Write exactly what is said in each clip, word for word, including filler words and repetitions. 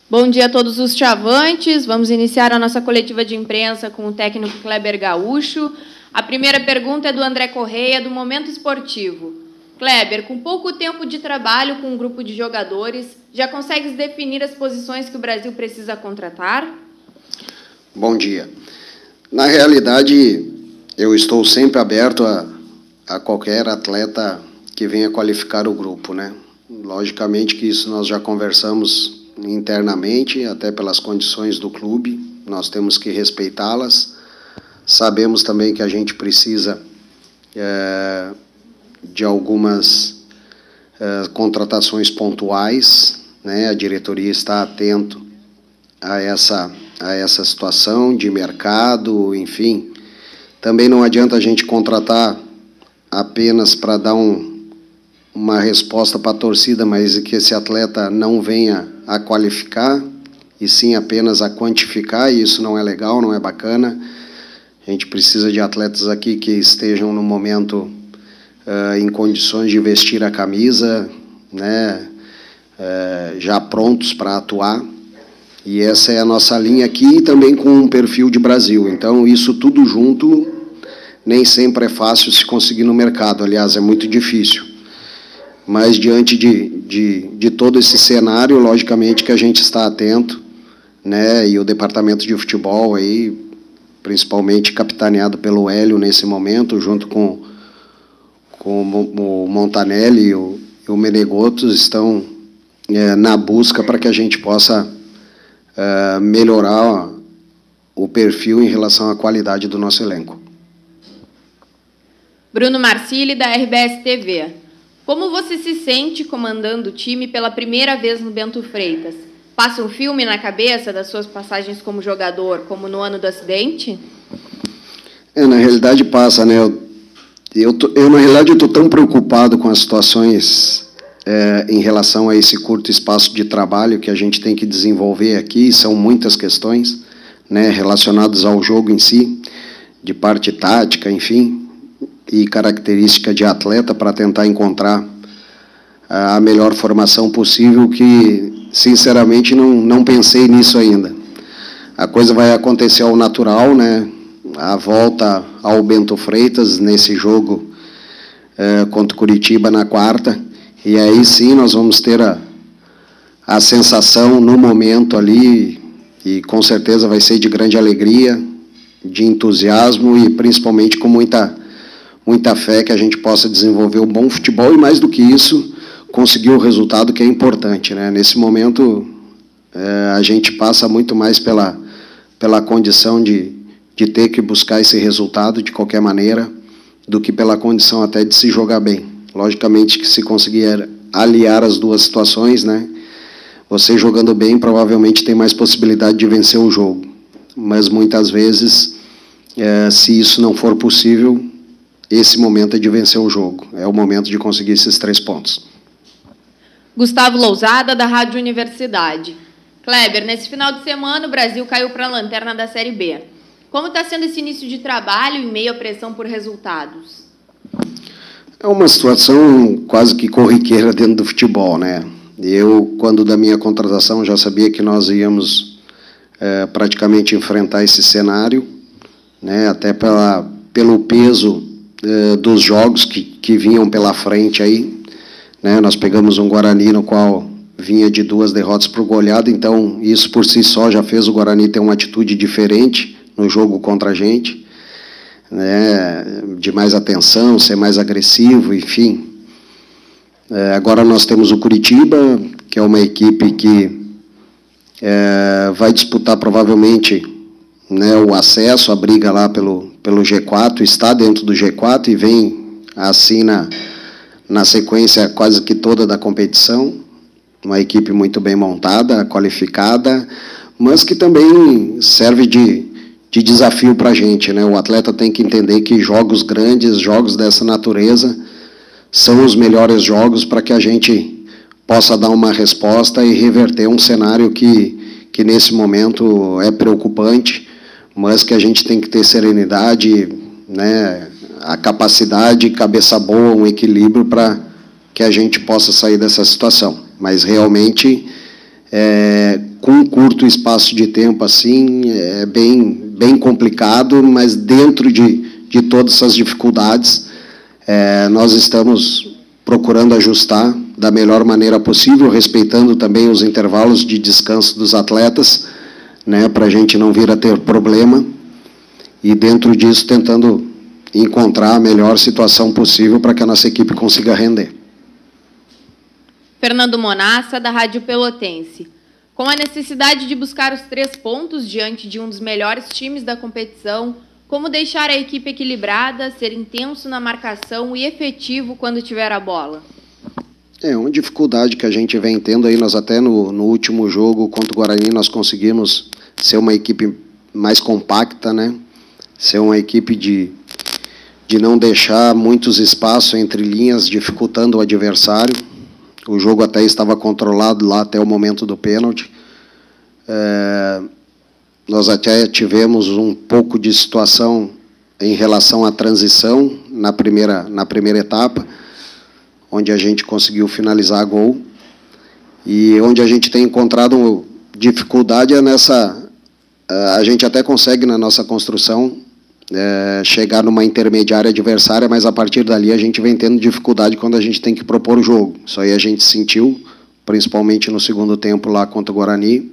Bom dia a todos os chavantes. Vamos iniciar a nossa coletiva de imprensa com o técnico Kleber Gaúcho. A primeira pergunta é do André Correia, do Momento Esportivo. Kleber, com pouco tempo de trabalho com um grupo de jogadores, já consegues definir as posições que o Brasil precisa contratar? Bom dia. Na realidade, eu estou sempre aberto a, a qualquer atleta que venha qualificar o grupo, né? Logicamente que isso nós já conversamos internamente, até pelas condições do clube, nós temos que respeitá-las. Sabemos também que a gente precisa é, de algumas é, contratações pontuais, né? A diretoria está atento a essa, a essa situação de mercado, enfim. Também não adianta a gente contratar apenas para dar um, uma resposta para a torcida, mas que esse atleta não venha a qualificar, e sim apenas a quantificar, e isso não é legal, não é bacana. A gente precisa de atletas aqui que estejam no momento uh, em condições de vestir a camisa, né, uh, já prontos para atuar, e essa é a nossa linha aqui, também com um perfil de Brasil. Então, isso tudo junto, nem sempre é fácil se conseguir no mercado, aliás, é muito difícil. Mas, diante de, de, de todo esse cenário, logicamente que a gente está atento, né, e o departamento de futebol, aí, principalmente capitaneado pelo Hélio nesse momento, junto com, com o Montanelli e o, e o Menegotos, estão é, na busca para que a gente possa é, melhorar o perfil em relação à qualidade do nosso elenco. Bruno Marcilli, da R B S T V. Como você se sente comandando o time pela primeira vez no Bento Freitas? Passa um filme na cabeça das suas passagens como jogador, como no ano do acidente? É, na realidade passa, né? Eu, eu, tô, eu na realidade, estou tão preocupado com as situações é, em relação a esse curto espaço de trabalho que a gente tem que desenvolver aqui, são muitas questões, né, relacionadas ao jogo em si, de parte tática, enfim, e característica de atleta para tentar encontrar a melhor formação possível, que, sinceramente, não, não pensei nisso ainda. A coisa vai acontecer ao natural, né? A volta ao Bento Freitas nesse jogo é, contra o Curitiba na quarta, e aí sim nós vamos ter a, a sensação no momento ali, e com certeza vai ser de grande alegria, de entusiasmo e principalmente com muita muita fé que a gente possa desenvolver um bom futebol e, mais do que isso, conseguir o resultado que é importante, né? Nesse momento, é, a gente passa muito mais pela, pela condição de, de ter que buscar esse resultado de qualquer maneira, do que pela condição até de se jogar bem. Logicamente que se conseguir aliar as duas situações, né? Você jogando bem provavelmente tem mais possibilidade de vencer o jogo, mas muitas vezes, é, se isso não for possível, esse momento é de vencer o jogo, é o momento de conseguir esses três pontos. Gustavo Lousada, da Rádio Universidade. Kleber, nesse final de semana o Brasil caiu para a lanterna da Série B. Como está sendo esse início de trabalho em meio à pressão por resultados? É uma situação quase que corriqueira dentro do futebol, né? Eu, quando da minha contratação, já sabia que nós íamos é, praticamente enfrentar esse cenário, né? Até pela, pelo peso dos jogos que, que vinham pela frente aí, né? Nós pegamos um Guarani no qual vinha de duas derrotas por goleada, então isso por si só já fez o Guarani ter uma atitude diferente no jogo contra a gente, né? De mais atenção, ser mais agressivo, enfim. É, agora nós temos o Curitiba, que é uma equipe que é, vai disputar provavelmente, né, o acesso, a briga lá pelo, pelo G quatro, está dentro do G quatro e vem assim na, na sequência quase que toda da competição, uma equipe muito bem montada, qualificada, mas que também serve de, de desafio para a gente, né? O atleta tem que entender que jogos grandes, jogos dessa natureza, são os melhores jogos para que a gente possa dar uma resposta e reverter um cenário que, que nesse momento é preocupante, mas que a gente tem que ter serenidade, né, a capacidade, cabeça boa, um equilíbrio para que a gente possa sair dessa situação. Mas realmente, é, com um curto espaço de tempo assim, é bem, bem complicado, mas dentro de, de todas essas dificuldades, é, nós estamos procurando ajustar da melhor maneira possível, respeitando também os intervalos de descanso dos atletas, né, para a gente não vir a ter problema, e dentro disso tentando encontrar a melhor situação possível para que a nossa equipe consiga render. Fernando Monassa, da Rádio Pelotense. Com a necessidade de buscar os três pontos diante de um dos melhores times da competição, como deixar a equipe equilibrada, ser intenso na marcação e efetivo quando tiver a bola? É uma dificuldade que a gente vem tendo aí. Nós até no, no último jogo contra o Guarani nós conseguimos ser uma equipe mais compacta, né? Ser uma equipe de, de não deixar muitos espaços entre linhas, dificultando o adversário. O jogo até estava controlado lá até o momento do pênalti. É, nós até tivemos um pouco de situação em relação à transição na primeira, na primeira etapa, onde a gente conseguiu finalizar a gol. E onde a gente tem encontrado dificuldade é nessa... A gente até consegue, na nossa construção, é, chegar numa intermediária adversária, mas a partir dali a gente vem tendo dificuldade quando a gente tem que propor o jogo. Isso aí a gente sentiu, principalmente no segundo tempo lá contra o Guarani.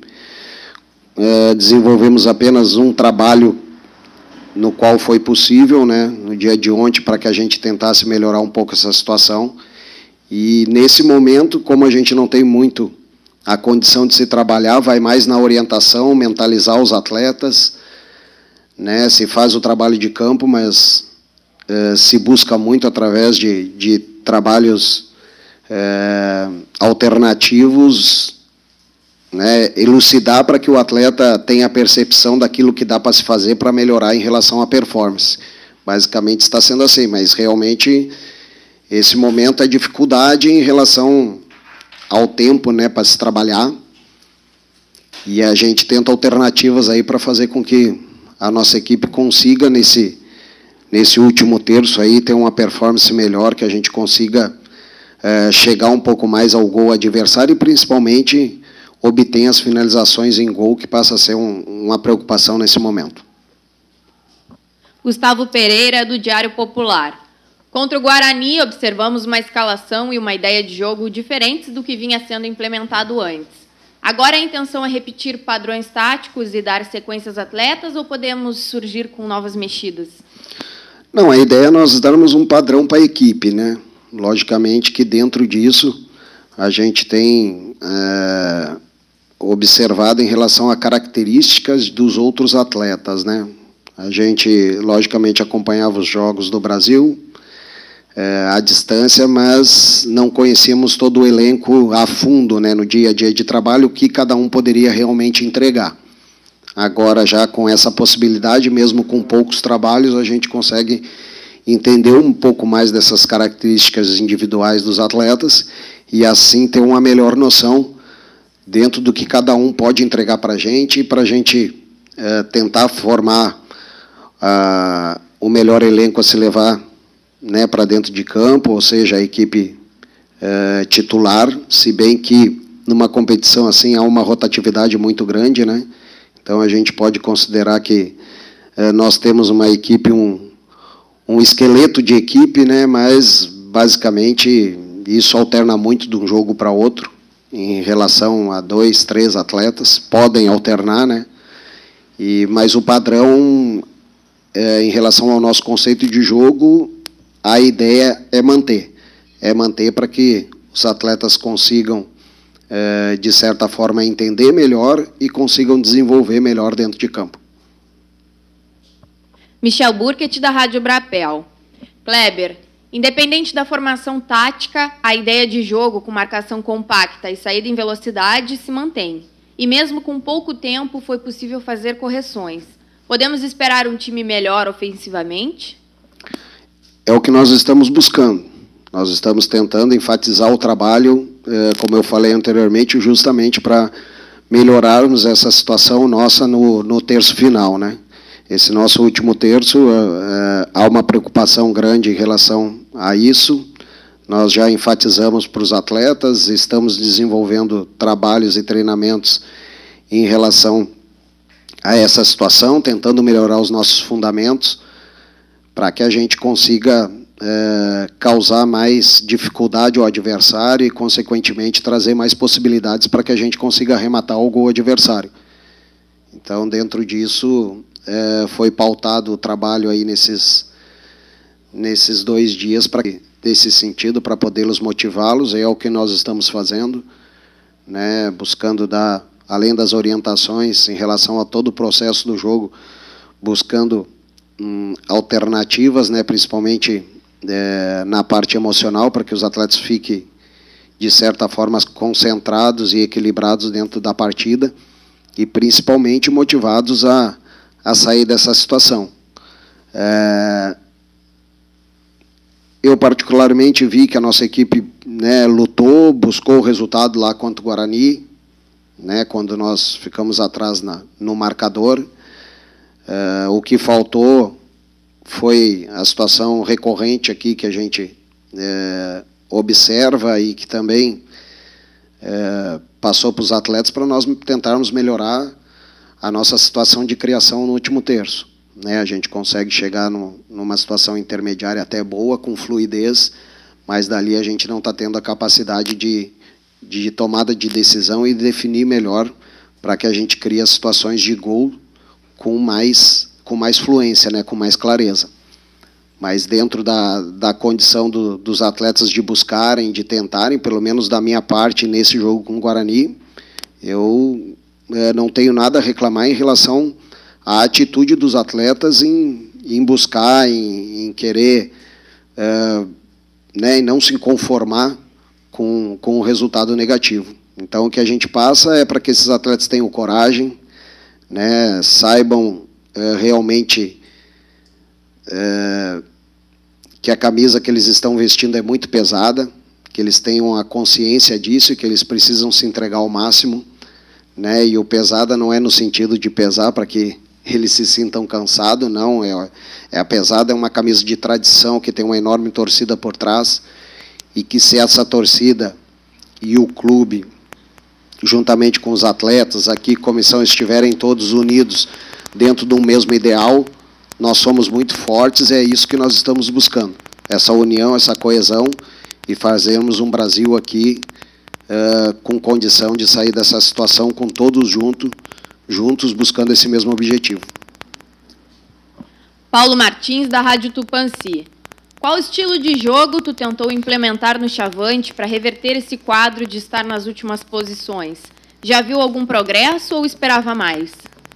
É, desenvolvemos apenas um trabalho no qual foi possível, né, no dia de ontem, para que a gente tentasse melhorar um pouco essa situação. E nesse momento, como a gente não tem muito a condição de se trabalhar, vai mais na orientação, mentalizar os atletas, né, se faz o trabalho de campo, mas eh, se busca muito através de, de trabalhos eh, alternativos, né, elucidar para que o atleta tenha a percepção daquilo que dá para se fazer para melhorar em relação à performance. Basicamente está sendo assim, mas realmente esse momento é dificuldade em relação ao tempo, né, para se trabalhar, e a gente tenta alternativas aí para fazer com que a nossa equipe consiga, nesse, nesse último terço, aí, ter uma performance melhor, que a gente consiga é, chegar um pouco mais ao gol adversário e, principalmente, obter as finalizações em gol, que passa a ser um, uma preocupação nesse momento. Gustavo Pereira, do Diário Popular. Contra o Guarani, observamos uma escalação e uma ideia de jogo diferentes do que vinha sendo implementado antes. Agora a intenção é repetir padrões táticos e dar sequências atletas, ou podemos surgir com novas mexidas? Não, a ideia é nós darmos um padrão para a equipe, né? Logicamente que dentro disso a gente tem é, observado em relação a características dos outros atletas, né? A gente, logicamente, acompanhava os jogos do Brasil é, à distância, mas não conhecíamos todo o elenco a fundo, né, no dia a dia de trabalho, o que cada um poderia realmente entregar. Agora, já com essa possibilidade, mesmo com poucos trabalhos, a gente consegue entender um pouco mais dessas características individuais dos atletas e, assim, ter uma melhor noção dentro do que cada um pode entregar para a gente e para a gente é, tentar formar a, o melhor elenco a se levar, né, para dentro de campo, ou seja, a equipe é, titular, se bem que numa competição assim há uma rotatividade muito grande, né? Então a gente pode considerar que é, nós temos uma equipe, um, um esqueleto de equipe, né? Mas basicamente isso alterna muito de um jogo para outro, em relação a dois, três atletas, podem alternar, né? E, mas o padrão, é, em relação ao nosso conceito de jogo, a ideia é manter, é manter para que os atletas consigam, é, de certa forma, entender melhor e consigam desenvolver melhor dentro de campo. Michel Burkett, da Rádio Brapel. Kleber, independente da formação tática, a ideia de jogo com marcação compacta e saída em velocidade se mantém. E mesmo com pouco tempo foi possível fazer correções. Podemos esperar um time melhor ofensivamente? É o que nós estamos buscando. Nós estamos tentando enfatizar o trabalho, como eu falei anteriormente, justamente para melhorarmos essa situação nossa no, no terço final, né? Esse nosso último terço, é, há uma preocupação grande em relação a isso. Nós já enfatizamos para os atletas, estamos desenvolvendo trabalhos e treinamentos em relação a essa situação, tentando melhorar os nossos fundamentos, para que a gente consiga é, causar mais dificuldade ao adversário e, consequentemente, trazer mais possibilidades para que a gente consiga arrematar o gol adversário. Então, dentro disso, é, foi pautado o trabalho aí nesses, nesses dois dias, pra, nesse sentido, para podê-los motivá-los, é o que nós estamos fazendo, né, buscando dar, além das orientações em relação a todo o processo do jogo, buscando hum, alternativas, né, principalmente é, na parte emocional, para que os atletas fiquem, de certa forma, concentrados e equilibrados dentro da partida, e principalmente motivados a, a sair dessa situação. É, eu particularmente vi que a nossa equipe, né, lutou, buscou o resultado lá contra o Guarani, né, quando nós ficamos atrás na, no marcador. É, o que faltou foi a situação recorrente aqui que a gente é, observa e que também é, passou para os atletas, para nós tentarmos melhorar a nossa situação de criação no último terço. Né? A gente consegue chegar no, numa situação intermediária até boa, com fluidez, mas dali a gente não está tendo a capacidade de, de tomada de decisão e definir melhor para que a gente crie as situações de gol com mais, com mais fluência, né? Com mais clareza. Mas dentro da, da condição do, dos atletas de buscarem, de tentarem, pelo menos da minha parte, nesse jogo com o Guarani, eu é, não tenho nada a reclamar em relação à atitude dos atletas em, em buscar, em, em querer, é, né, e não se conformar com, com o resultado negativo. Então, o que a gente passa é para que esses atletas tenham coragem, né, saibam é, realmente é, que a camisa que eles estão vestindo é muito pesada, que eles tenham a consciência disso e que eles precisam se entregar ao máximo, né? E o pesada não é no sentido de pesar para que eles se sintam cansados, não. É, é a pesada é uma camisa de tradição que tem uma enorme torcida por trás e que, se essa torcida e o clube, juntamente com os atletas, aqui, comissão, estiverem todos unidos dentro de um mesmo ideal, nós somos muito fortes, é isso que nós estamos buscando. Essa união, essa coesão, e fazermos um Brasil aqui uh, com condição de sair dessa situação com todos junto, juntos buscando esse mesmo objetivo. Paulo Martins, da Rádio Tupanci. Qual estilo de jogo tu tentou implementar no Chavante para reverter esse quadro de estar nas últimas posições? Já viu algum progresso ou esperava mais?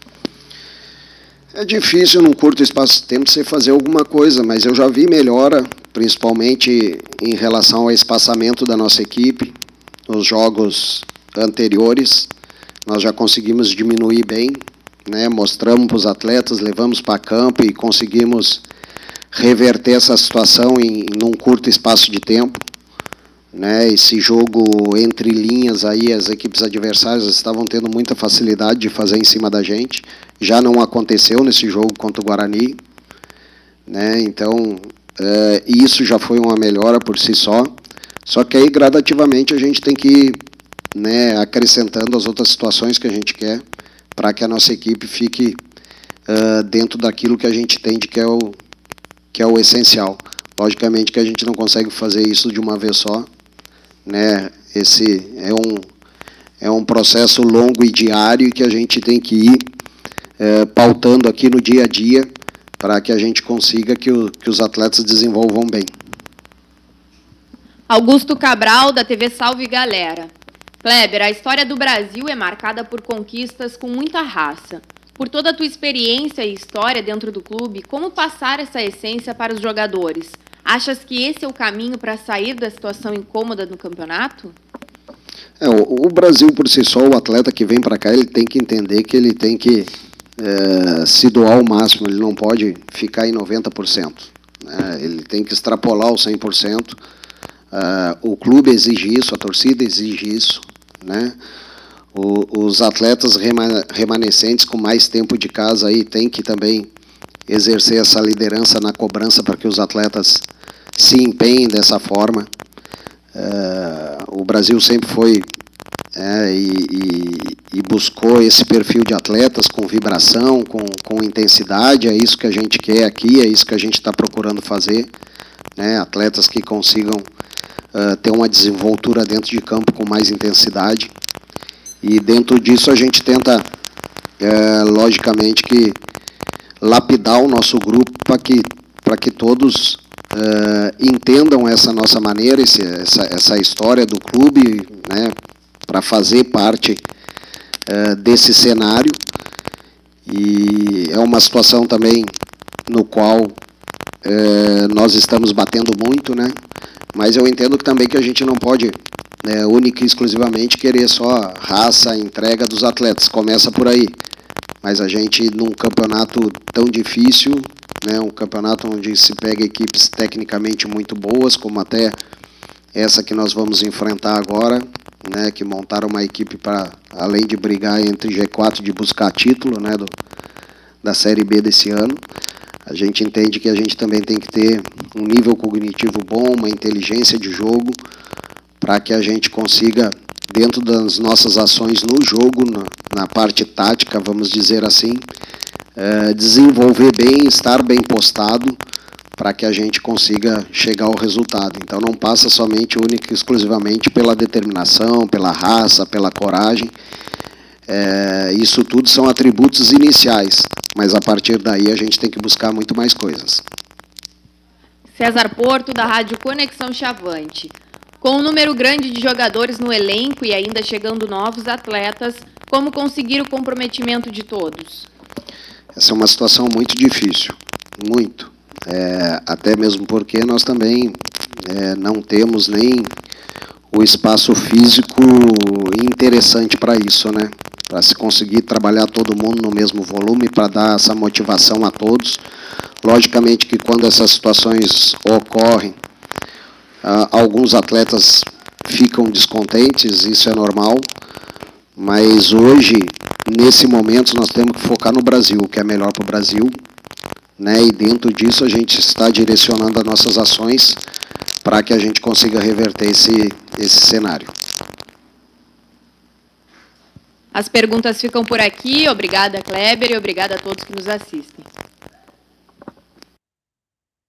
É difícil, num curto espaço de tempo, você fazer alguma coisa, mas eu já vi melhora, principalmente em relação ao espaçamento da nossa equipe. Nos jogos anteriores, nós já conseguimos diminuir bem, né? Mostramos para os atletas, levamos para campo e conseguimos reverter essa situação em, em um curto espaço de tempo. Né? Esse jogo entre linhas, aí, as equipes adversárias estavam tendo muita facilidade de fazer em cima da gente. Já não aconteceu nesse jogo contra o Guarani, né? Então, é, isso já foi uma melhora por si só, só que aí gradativamente a gente tem que ir, né, acrescentando as outras situações que a gente quer, para que a nossa equipe fique uh, dentro daquilo que a gente entende que é, o, que é o essencial. Logicamente que a gente não consegue fazer isso de uma vez só, né? Esse é um, é um processo longo e diário que a gente tem que ir É, pautando aqui no dia a dia para que a gente consiga que, o, que os atletas desenvolvam bem. Augusto Cabral, da T V Salve Galera. Kleber, a história do Brasil é marcada por conquistas com muita raça. Por toda a tua experiência e história dentro do clube, como passar essa essência para os jogadores? Achas que esse é o caminho para sair da situação incômoda do campeonato? É, o, o Brasil, por si só, o atleta que vem para cá, ele tem que entender que ele tem que É, se doar ao máximo, ele não pode ficar em noventa por cento, né? Ele tem que extrapolar o cem por cento. Uh, o clube exige isso, a torcida exige isso, né? O, os atletas rema, remanescentes com mais tempo de casa aí tem que também exercer essa liderança na cobrança para que os atletas se empenhem dessa forma. Uh, o Brasil sempre foi é, e, e, e buscou esse perfil de atletas com vibração, com, com intensidade. É isso que a gente quer aqui, é isso que a gente está procurando fazer, né? Atletas que consigam uh, ter uma desenvoltura dentro de campo com mais intensidade. E dentro disso a gente tenta, é, logicamente, que lapidar o nosso grupo para que, para que todos uh, entendam essa nossa maneira, esse, essa, essa história do clube, né, para fazer parte uh, desse cenário. E é uma situação também no qual uh, nós estamos batendo muito, né? Mas eu entendo que também que a gente não pode, né, única e exclusivamente, querer só raça, entrega dos atletas. Começa por aí. Mas a gente, num campeonato tão difícil, né, um campeonato onde se pega equipes tecnicamente muito boas, como até essa que nós vamos enfrentar agora, né, que montaram uma equipe para, além de brigar entre G quatro, de buscar título, né, do, da Série B desse ano. A gente entende que a gente também tem que ter um nível cognitivo bom, uma inteligência de jogo, para que a gente consiga, dentro das nossas ações no jogo, na, na parte tática, vamos dizer assim, é, desenvolver bem, estar bem postado, para que a gente consiga chegar ao resultado. Então não passa somente, única e exclusivamente pela determinação, pela raça, pela coragem. É, isso tudo são atributos iniciais, mas a partir daí a gente tem que buscar muito mais coisas. César Porto, da Rádio Conexão Chavante. Com um número grande de jogadores no elenco e ainda chegando novos atletas, como conseguir o comprometimento de todos? Essa é uma situação muito difícil, muito. É, até mesmo porque nós também é, não temos nem o espaço físico interessante para isso, né? Para se conseguir trabalhar todo mundo no mesmo volume, para dar essa motivação a todos. Logicamente que quando essas situações ocorrem, Uh, alguns atletas ficam descontentes, isso é normal, mas hoje, nesse momento, nós temos que focar no Brasil, o que é melhor para o Brasil, né? E dentro disso a gente está direcionando as nossas ações para que a gente consiga reverter esse, esse cenário. As perguntas ficam por aqui. Obrigada, Kleber, e obrigada a todos que nos assistem.